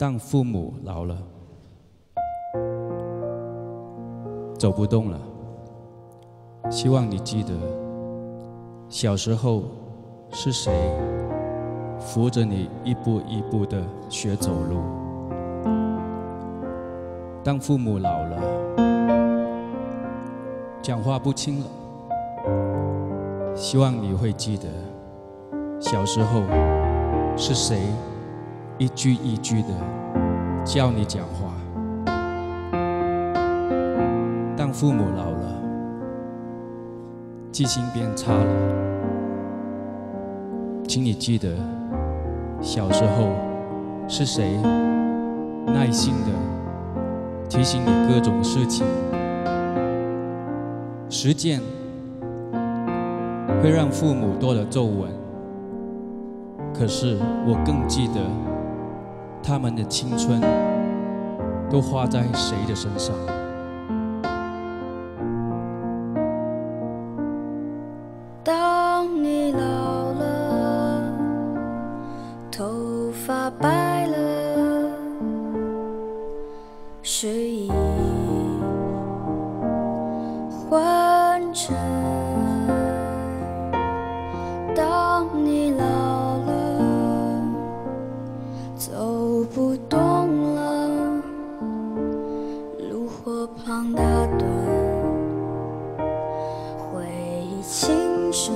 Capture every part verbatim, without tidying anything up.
当父母老了，走不动了，希望你记得，小时候是谁扶着你一步一步地学走路。当父母老了，讲话不清了，希望你会记得，小时候是谁一句一句的教你讲话。当父母老了，记性变差了，请你记得，小时候是谁耐心的提醒你各种事情。时间会让父母多了皱纹，可是我更记得他们的青春都花在谁的身上。 当你老了，头发白了，睡意昏沉。当你老了，走不动了，炉火旁打盹，回忆青春。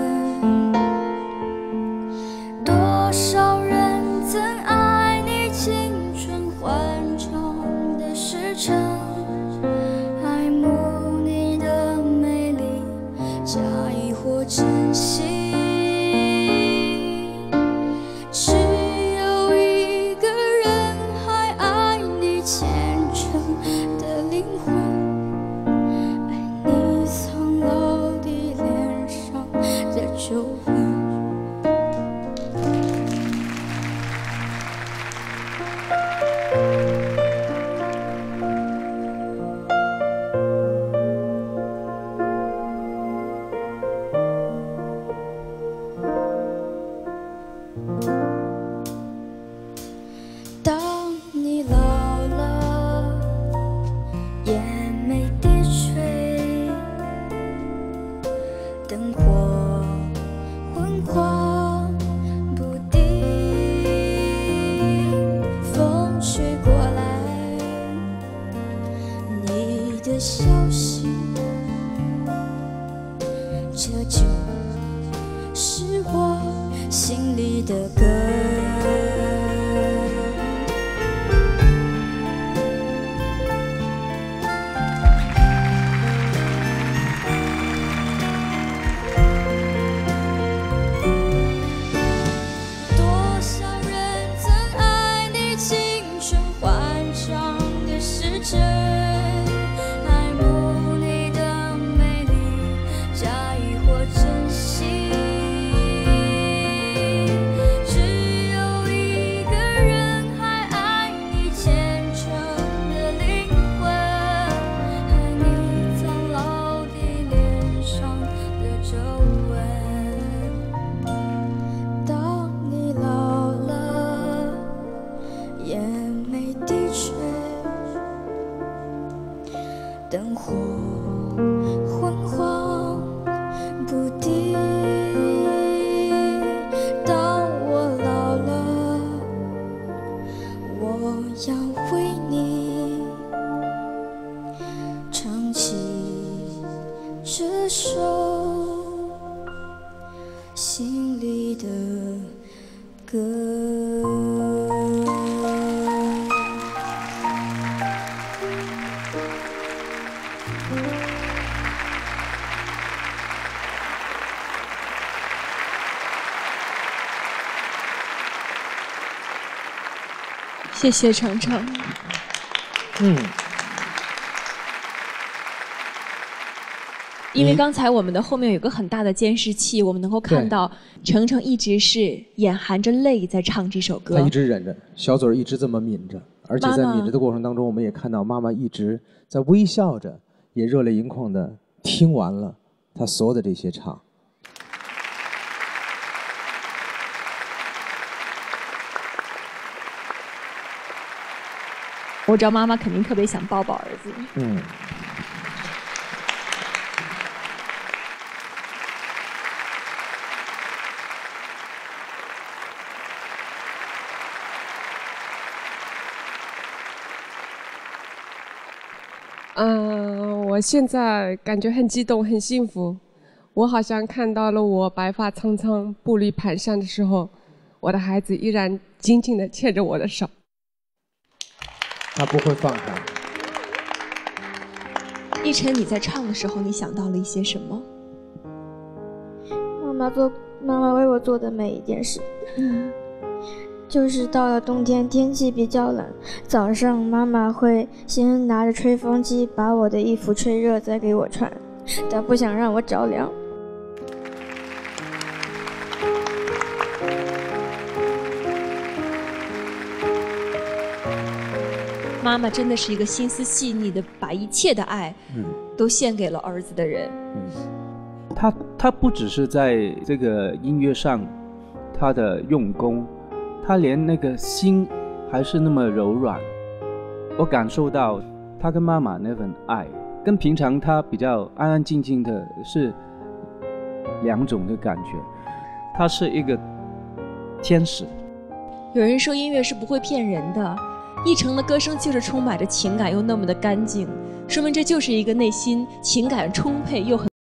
多少人曾爱你青春欢畅的时辰，爱慕你的美丽，假意或真心。只有一个人还爱你虔诚的灵魂，爱你苍老的脸上的皱纹。当你老了，眼眉低垂，灯火昏黄不定，风吹过来，你的消息，这就是我心里的歌。灯火昏黄不定，当我老了，我要为你唱起这首心里的歌。 谢谢程程。 嗯， 因为刚才我们的后面有个很大的监视器，我们能够看到程程一直是眼含着泪在唱这首歌。 他一直忍着，小嘴一直这么抿着，而且在抿着的过程当中，我们也看到妈妈一直在微笑着，也热泪盈眶的听完了他所有的这些唱。 我知道妈妈肯定特别想抱抱儿子。 嗯。 嗯，我现在感觉很激动，很幸福。我好像看到了我白发苍苍、步履蹒跚的时候，我的孩子依然紧紧地牵着我的手。 他不会放开。 奕晨，你在唱的时候，你想到了一些什么？ 妈妈做妈妈为我做的每一件事。嗯。就是到了冬天，天气比较冷，早上妈妈会先拿着吹风机把我的衣服吹热，再给我穿，但不想让我着凉。 妈妈真的是一个心思细腻的，把一切的爱，嗯，都献给了儿子的人。 嗯，他他不只是在这个音乐上，他的用功。他连那个心还是那么柔软，我感受到他跟妈妈那份爱，跟平常他比较安安静静的是两种的感觉。他是一个天使。 有人说音乐是不会骗人的，奕晨的歌声就是充满着情感又那么的干净，说明这就是一个内心情感充沛又很